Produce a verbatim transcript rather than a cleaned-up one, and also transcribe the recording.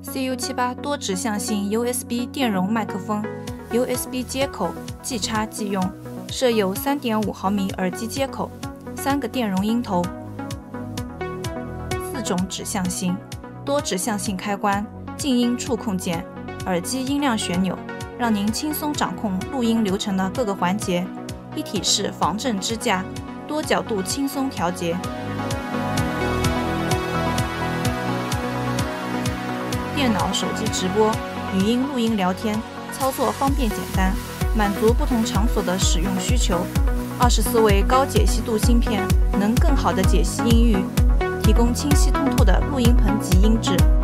C U 七十八 多指向性 U S B 电容麦克风 ，U S B 接口即插即用，设有 三点五毫米耳机接口，三个电容音头，四种指向性、多指向性开关、静音触控键、耳机音量旋钮，让您轻松掌控录音流程的各个环节。一体式防震支架，多角度轻松调节。电脑、手机直播、语音录音、聊天，操作方便简单，满足不同场所的使用需求。二十四位高解析度芯片能更好地解析音域，提供清晰通透的录音棚级音质。